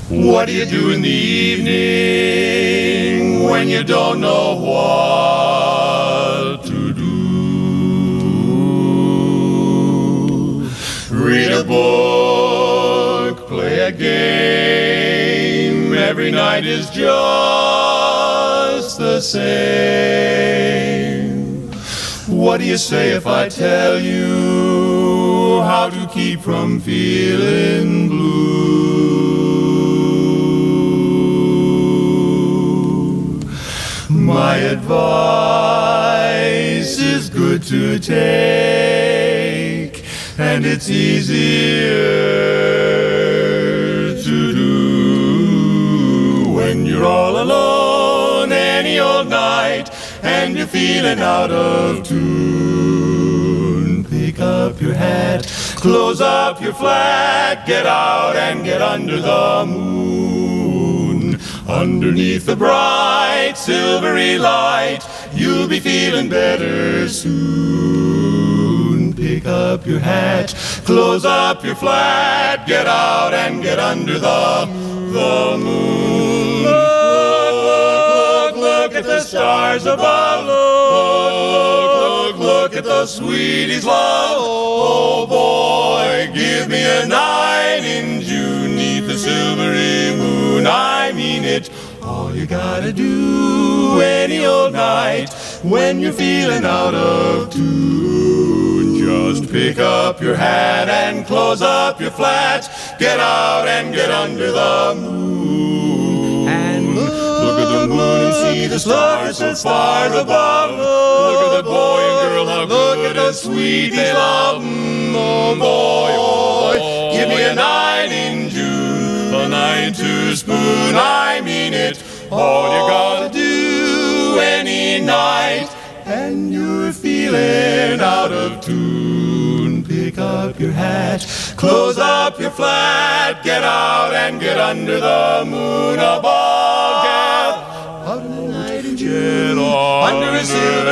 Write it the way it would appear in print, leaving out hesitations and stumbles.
What do you do in the evening when you don't know what to do? Read a book, play a game. Every night is just the same. What do you say if I tell you how to keep from feeling blue? My advice is good to take, and it's easier to do when you're all alone any old night and you're feeling out of tune. Pick up your hat, close up your flat, get out and get under the moon. Underneath the bright silvery light, you'll be feeling better soon. Pick up your hat, close up your flat, get out and get under the moon. Look at the stars above. Look at the sweeties' love. Oh boy, give me a night in June 'neath the silvery moon. I mean it. All you gotta do any old night when you're feeling out of tune, just pick up your hat and close up your flat, get out and get under the moon. And look at the moon and see the stars so far above. Look at the boy and girl, how good and sweet they love. Oh boy, oh boy, give me a night in June, a night to spoon. I mean it. All you gotta do any night and you're feeling out of tune. Pick up your hat, close up your flat, get out and get under the moon above. Get out in the night in June, under a silver